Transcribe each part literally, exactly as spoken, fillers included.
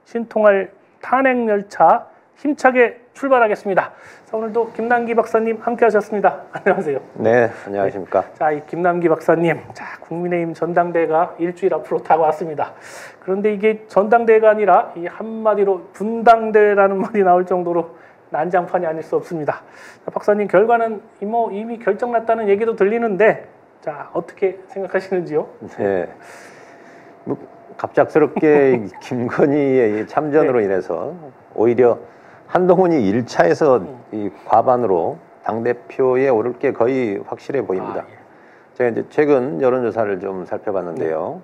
신통할 탄핵 열차 힘차게 출발하겠습니다. 자, 오늘도 김남기 박사님 함께하셨습니다. 안녕하세요. 네, 안녕하십니까. 네. 자, 이 김남기 박사님, 자 국민의힘 전당대회가 일주일 앞으로 다가왔습니다. 그런데 이게 전당대회가 아니라 이 한마디로 분당대회라는 말이 나올 정도로 난장판이 아닐 수 없습니다. 자, 박사님 결과는 뭐 이미 결정났다는 얘기도 들리는데, 자 어떻게 생각하시는지요? 네, 뭐 갑작스럽게 김건희의 참전으로 네. 인해서 오히려 한동훈이 일 차에서 음. 이 과반으로 당대표에 오를 게 거의 확실해 보입니다. 아, 예. 제가 이제 최근 여론조사를 좀 살펴봤는데요.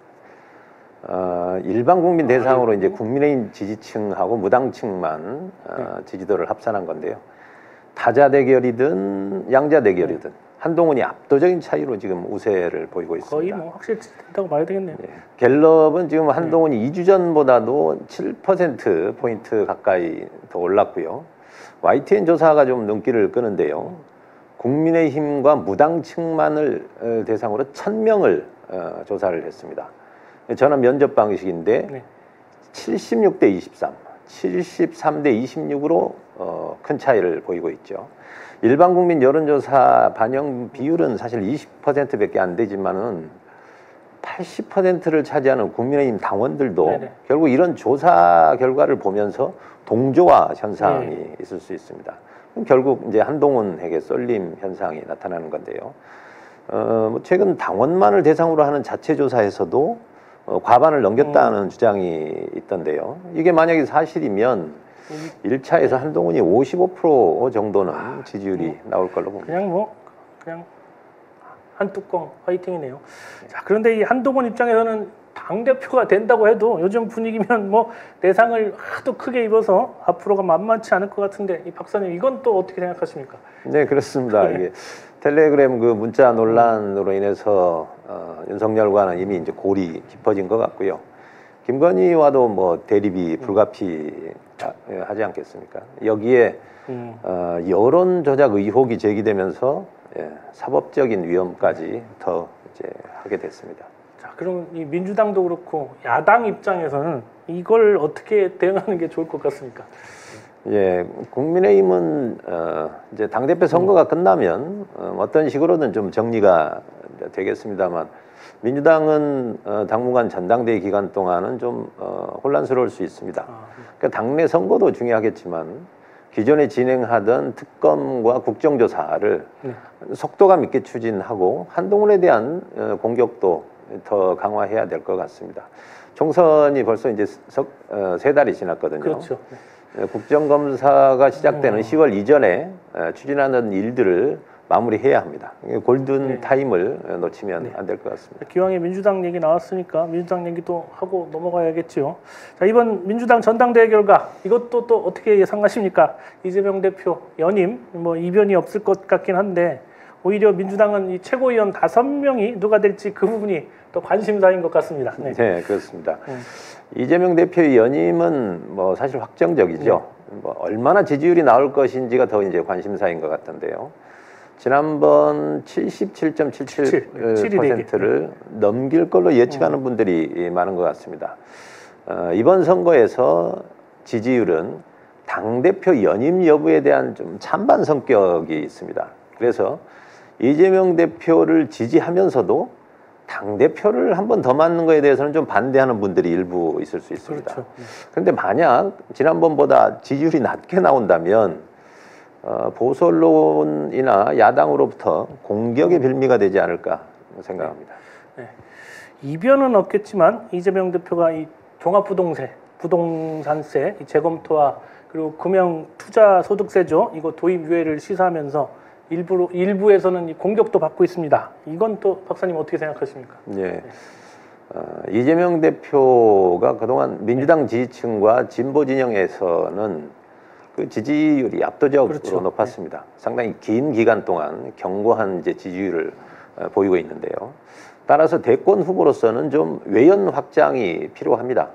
네. 어, 일반 국민 대상으로 아, 예. 이제 국민의힘 지지층하고 무당층만 어, 네. 지지도를 합산한 건데요. 타자 대결이든 양자 대결이든 네. 한동훈이 압도적인 차이로 지금 우세를 보이고 있습니다. 거의 뭐 확실히 된다고 봐야 되겠네요. 네. 갤럽은 지금 한동훈이 네. 이 주 전보다도 칠 퍼센트 포인트 가까이 더 올랐고요. 와이티엔 조사가 좀 눈길을 끄는데요. 국민의힘과 무당층만을 대상으로 천 명을 조사를 했습니다. 전화 면접 방식인데 네. 칠십육 대 이십삼, 칠십삼 대 이십육으로 어, 큰 차이를 보이고 있죠. 일반 국민 여론조사 반영 비율은 사실 이십 퍼센트밖에 안 되지만은 팔십 퍼센트를 차지하는 국민의힘 당원들도 네네. 결국 이런 조사 결과를 보면서 동조화 현상이 네. 있을 수 있습니다. 그럼 결국 이제 한동훈에게 쏠림 현상이 나타나는 건데요. 어, 뭐 최근 당원만을 대상으로 하는 자체 조사에서도 어, 과반을 넘겼다는 음. 주장이 있던데요. 이게 만약에 사실이면 일 차에서 한동훈이 오십오 퍼센트 정도는 아, 지지율이 뭐, 나올 걸로 봅니다. 그냥 뭐 그냥 한 뚜껑 화이팅이네요. 네. 자, 그런데 이 한동훈 입장에서는 당대표가 된다고 해도 요즘 분위기면 뭐 대상을 하도 크게 입어서 앞으로가 만만치 않을 것 같은데, 이 박사님 이건 또 어떻게 생각하십니까? 네, 그렇습니다. 이게 텔레그램 그 문자 논란으로 인해서 어, 윤석열과는 이미 이제 골이 깊어진 것 같고요. 김건희와도 뭐 대립이 불가피하지 않겠습니까? 여기에 음. 어, 여론 조작 의혹이 제기되면서 예, 사법적인 위험까지 더 이제 하게 됐습니다. 자, 그럼 이 민주당도 그렇고 야당 입장에서는 이걸 어떻게 대응하는 게 좋을 것 같습니까? 예, 국민의힘은 어, 이제 당대표 선거가 음. 끝나면 어, 어떤 식으로든 좀 정리가 되겠습니다만, 민주당은 어, 당분간 전당대회 기간 동안은 좀 어, 혼란스러울 수 있습니다. 아, 네. 그러니까 당내 선거도 중요하겠지만 기존에 진행하던 특검과 국정조사를 네. 속도감 있게 추진하고 한동훈에 대한 어, 공격도 더 강화해야 될 것 같습니다. 총선이 벌써 이제 석, 어, 세 달이 지났거든요. 그렇죠. 네. 국정검사가 시작되는 음. 시월 이전에 어, 추진하는 일들을 마무리해야 합니다. 골든 네. 타임을 놓치면 네. 안 될 것 같습니다. 기왕에 민주당 얘기 나왔으니까 민주당 얘기도 하고 넘어가야겠지요. 자, 이번 민주당 전당대회 결과 이것도 또 어떻게 예상하십니까? 이재명 대표 연임 뭐 이변이 없을 것 같긴 한데, 오히려 민주당은 이 최고위원 다섯 명이 누가 될지 그 부분이 또 관심사인 것 같습니다. 네, 네 그렇습니다. 네. 이재명 대표의 연임은 뭐 사실 확정적이죠. 네. 뭐 얼마나 지지율이 나올 것인지가 더 이제 관심사인 것 같은데요. 지난번 칠십칠 점 칠칠 퍼센트를 넘길 걸로 예측하는 분들이 많은 것 같습니다. 어, 이번 선거에서 지지율은 당대표 연임 여부에 대한 좀 찬반 성격이 있습니다. 그래서 이재명 대표를 지지하면서도 당대표를 한 번 더 맞는 거에 대해서는 좀 반대하는 분들이 일부 있을 수 있습니다. 그렇죠. 그런데 만약 지난번보다 지지율이 낮게 나온다면 어, 보수 언론이나 야당으로부터 공격의 빌미가 되지 않을까 생각합니다. 네. 네. 이변은 없겠지만 이재명 대표가 이 종합부동세, 부동산세 이 재검토와 그리고 금융투자소득세죠, 이거 도입 유예를 시사하면서 일부 일부에서는 이 공격도 받고 있습니다. 이건 또 박사님 어떻게 생각하십니까? 예. 네. 어, 이재명 대표가 그동안 민주당 지지층과 진보 진영에서는 그 지지율이 압도적으로 그렇죠. 높았습니다. 네. 상당히 긴 기간 동안 견고한 이제 지지율을 어, 보이고 있는데요. 따라서 대권 후보로서는 좀 외연 확장이 필요합니다.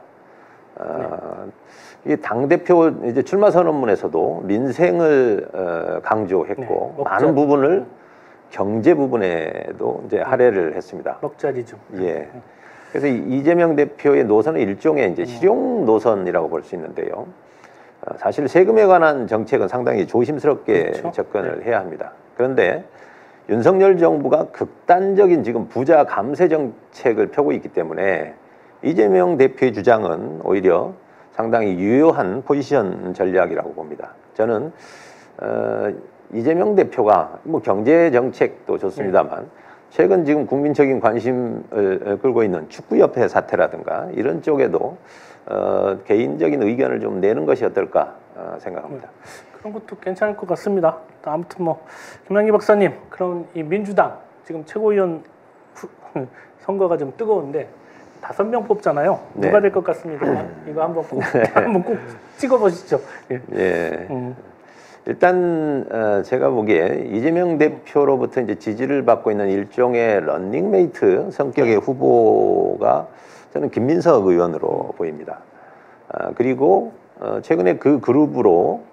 어, 네. 이 당대표 이제 출마 선언문에서도 민생을 어, 강조했고 네. 많은 부분을 경제 부분에도 이제 할애를 했습니다. 먹자리죠. 예. 그래서 이재명 대표의 노선은 일종의 이제 실용 노선이라고 볼 수 있는데요. 사실 세금에 관한 정책은 상당히 조심스럽게 그렇죠? 접근을 해야 합니다. 그런데 윤석열 정부가 극단적인 지금 부자 감세 정책을 펴고 있기 때문에 이재명 대표의 주장은 오히려 상당히 유효한 포지션 전략이라고 봅니다. 저는 어, 이재명 대표가 뭐 경제 정책도 좋습니다만 최근 지금 국민적인 관심을 끌고 있는 축구협회 사태라든가 이런 쪽에도 어, 개인적인 의견을 좀 내는 것이 어떨까 어, 생각합니다. 그런 것도 괜찮을 것 같습니다. 아무튼 뭐 김남기 박사님, 그럼 이 민주당 지금 최고위원 후, 선거가 좀 뜨거운데 다섯 명 뽑잖아요. 네. 누가 될 것 같습니까? 이거 한번 꼭 네. 한번 꼭 찍어보시죠. 예. 예. 음. 일단 어, 제가 보기에 이재명 대표로부터 이제 지지를 받고 있는 일종의 런닝메이트 성격의 후보가 저는 김민석 의원으로 보입니다. 아, 그리고 어, 최근에 그 그룹으로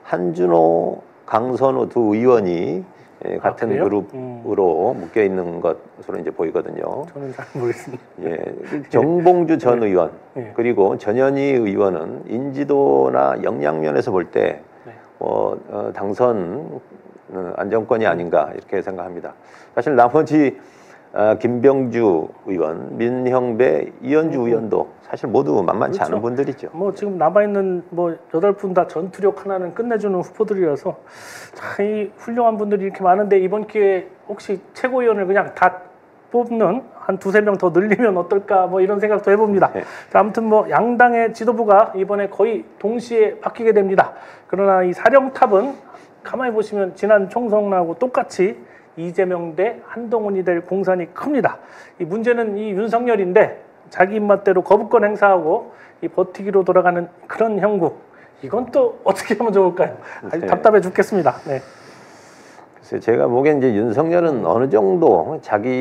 한준호, 강선우 두 의원이 예, 같은 아, 그룹으로 음. 묶여 있는 것으로 이제 보이거든요. 저는 잘 모르겠습니다. 예, 정봉주 전 네. 의원 네. 그리고 전현희 의원은 인지도나 역량면에서 볼 때 네. 어, 어, 당선 안정권이 아닌가 이렇게 생각합니다. 사실 나머지 어, 김병주 의원, 민형배, 이현주 음. 의원도 사실 모두 만만치 그렇죠. 않은 분들이죠. 뭐 지금 남아 있는 뭐 여덟 분 다 전투력 하나는 끝내주는 후보들이라서 참 이 훌륭한 분들이 이렇게 많은데 이번 기회에 혹시 최고위원을 그냥 다 뽑는 한 두세 명 더 늘리면 어떨까 뭐 이런 생각도 해봅니다. 네. 자, 아무튼 뭐 양당의 지도부가 이번에 거의 동시에 바뀌게 됩니다. 그러나 이 사령탑은 가만히 보시면 지난 총선하고 똑같이 이재명 대 한동훈이 될 공산이 큽니다. 이 문제는 이 윤석열인데 자기 입맛대로 거부권 행사하고 이 버티기로 돌아가는 그런 형국. 이건 또 어떻게 하면 좋을까요? 아주 네. 답답해 죽겠습니다. 네. 글쎄 제가 보기엔 이제 윤석열은 어느 정도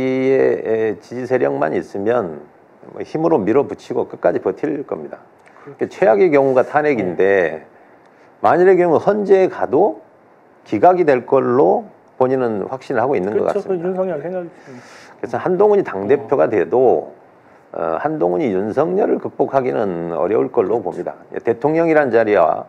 자기의 지지 세력만 있으면 힘으로 밀어붙이고 끝까지 버틸 겁니다. 그러니까 최악의 경우가 탄핵인데 네. 만일의 경우 헌재에 가도 기각이 될 걸로 본인은 확신을 하고 있는 그렇죠. 것 같습니다. 그 윤석열 생각이. 그래서 한동훈이 당대표가 돼도 어, 한동훈이 윤석열을 극복하기는 어려울 걸로 봅니다. 대통령이란 자리와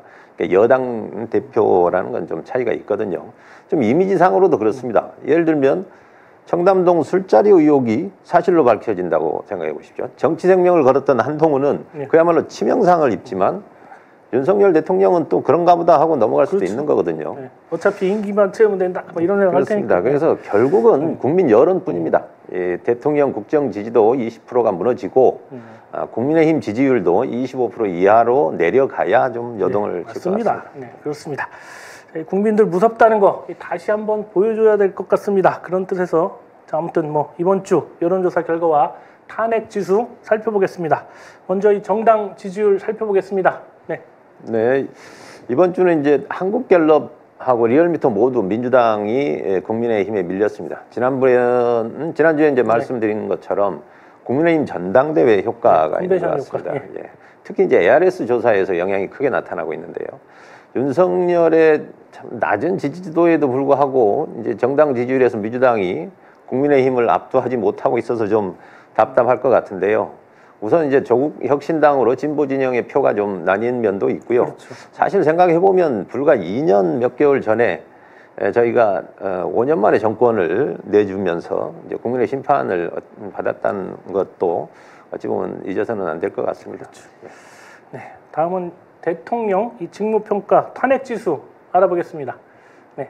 여당 대표라는 건 좀 차이가 있거든요. 좀 이미지상으로도 그렇습니다. 예를 들면 청담동 술자리 의혹이 사실로 밝혀진다고 생각해 보십시오. 정치 생명을 걸었던 한동훈은 네. 그야말로 치명상을 입지만 윤석열 대통령은 또 그런가 보다 하고 넘어갈 수도 그렇죠. 있는 거거든요. 네. 어차피 임기만 채우면 된다. 뭐 이런 생각 할 테니까. 그렇습니다. 그래서 결국은 음. 국민 여론뿐입니다. 예, 대통령 국정 지지도 이십 퍼센트가 무너지고 음. 아, 국민의힘 지지율도 이십오 퍼센트 이하로 내려가야 좀 여동을 칠 것 같습니다. 네, 그렇습니다. 국민들 무섭다는 거 다시 한번 보여줘야 될 것 같습니다. 그런 뜻에서 자, 아무튼 뭐 이번 주 여론조사 결과와 탄핵 지수 살펴보겠습니다. 먼저 이 정당 지지율 살펴보겠습니다. 네. 네, 이번 주는 이제 한국갤럽하고 리얼미터 모두 민주당이 국민의힘에 밀렸습니다. 지난번에는 지난주에 이제 말씀드린 네. 것처럼 국민의힘 전당대회 효과가 네, 있는 것 같습니다. 효과. 예. 특히 이제 에이알에스 조사에서 영향이 크게 나타나고 있는데요. 윤석열의 참 낮은 지지도에도 불구하고 이제 정당 지지율에서 민주당이 국민의힘을 압도하지 못하고 있어서 좀 답답할 것 같은데요. 우선 이제 조국 혁신당으로 진보 진영의 표가 좀 나뉜 면도 있고요. 그렇죠. 사실 생각해 보면 불과 이 년 몇 개월 전에 저희가 오 년 만에 정권을 내주면서 이제 국민의 심판을 받았다는 것도 어찌 보면 잊어서는 안 될 것 같습니다. 그렇죠. 네, 다음은 대통령 이 직무평가 탄핵 지수 알아보겠습니다. 네.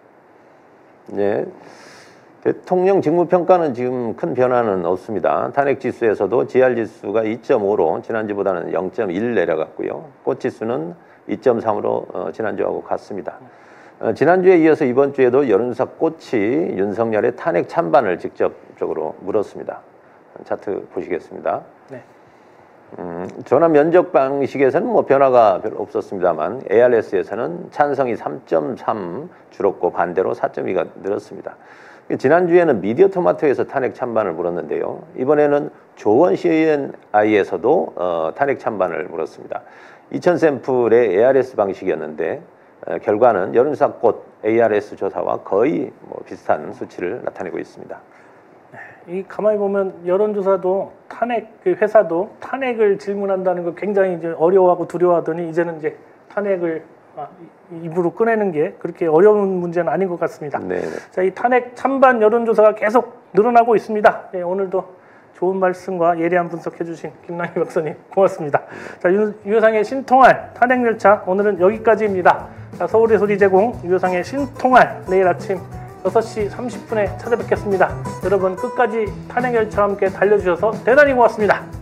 네. 대통령 직무평가는 지금 큰 변화는 없습니다. 탄핵 지수에서도 지알 지수가 이 점 오로 지난주보다는 영 점 일 내려갔고요. 꽃 지수는 이 점 삼으로 어, 지난주하고 같습니다. 어, 지난주에 이어서 이번 주에도 여론조사 꽃이 윤석열의 탄핵 찬반을 직접적으로 물었습니다. 차트 보시겠습니다. 네. 음, 전화 면접 방식에서는 뭐 변화가 별로 없었습니다만 에이알에스에서는 찬성이 삼 점 삼 줄었고 반대로 사 점 이가 늘었습니다. 지난주에는 미디어 토마토에서 탄핵 찬반을 물었는데요. 이번에는 조원 씨엔아이에서도 어, 탄핵 찬반을 물었습니다. 이천 샘플의 에이알에스 방식이었는데 어, 결과는 여론조사 꽃 에이알에스 조사와 거의 뭐 비슷한 수치를 나타내고 있습니다. 네, 이 가만히 보면 여론조사도 탄핵 그 회사도 탄핵을 질문한다는 걸 굉장히 이제 어려워하고 두려워하더니 이제는 이제 탄핵을 아, 입으로 꺼내는 게 그렇게 어려운 문제는 아닌 것 같습니다. 네네. 자, 이 탄핵 찬반 여론조사가 계속 늘어나고 있습니다. 네, 오늘도 좋은 말씀과 예리한 분석해주신 김남희 박사님 고맙습니다. 자, 유, 유효상의 신통할 탄핵열차 오늘은 여기까지입니다. 자, 서울의 소리 제공 유효상의 신통할 내일 아침 여섯 시 삼십 분에 찾아뵙겠습니다. 여러분 끝까지 탄핵열차와 함께 달려주셔서 대단히 고맙습니다.